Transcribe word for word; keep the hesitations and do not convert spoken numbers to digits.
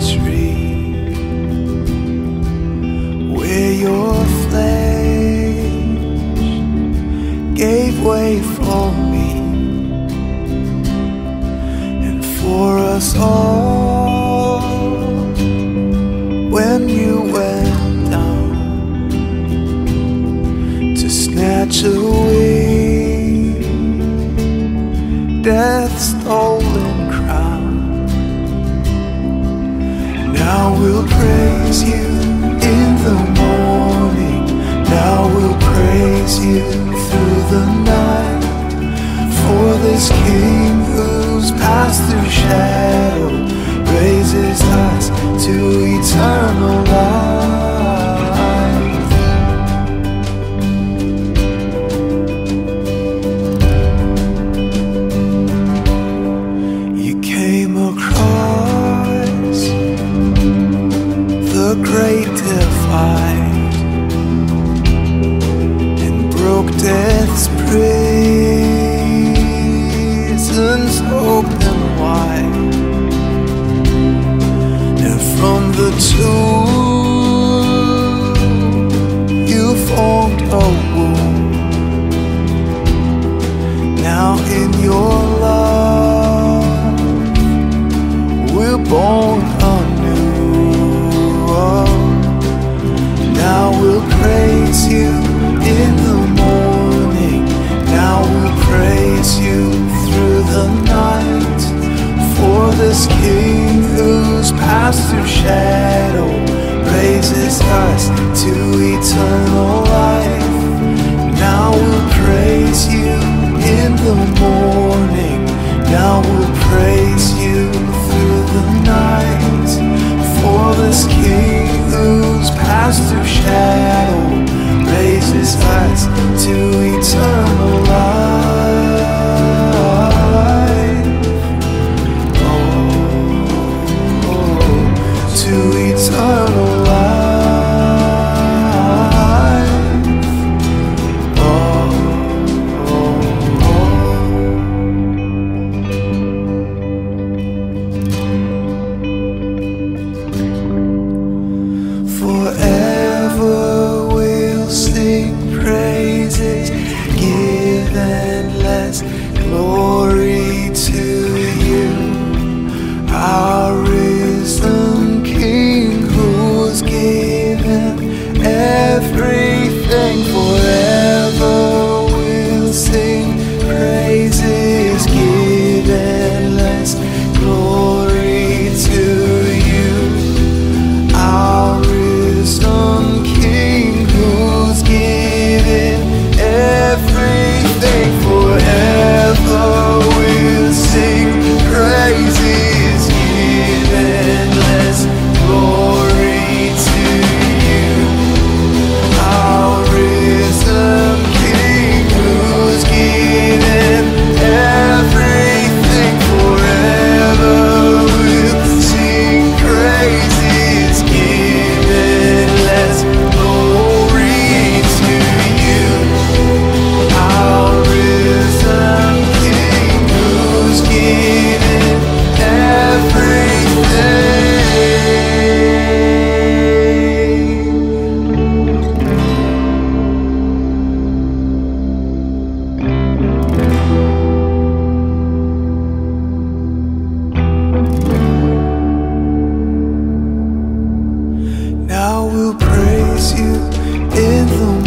tree, where your flesh gave way for me and for us all. When you went down to snatch away death's stolen crown, now we'll praise you in the morning, now we'll praise you through the night, for this King whose path through shadow raises us to eternal life. You came across the great divide and broke death's prisons open wide, and from the tomb you formed a womb. Now in your love we're born anew. Now we'll praise you in the morning, now we'll praise you through the night, for this King whose path through shadow raises us to eternal life. Now we'll praise you in the morning, now we'll praise you through the night, for this King whose path through shadow raises us to eternal life. Oh, oh, to eternal life. Oh, oh, oh. Forever we'll sing praises, give endless glory to you, our risen King who's given everything. Forever we'll sing praises, give endless glory to you, our risen King who's given everything. Forever we'll sing praises, give endless glory to you, our risen King who's given everything. Forever we'll sing praises, give endless glory to you, our risen King who's given everything. Now we'll praise you in the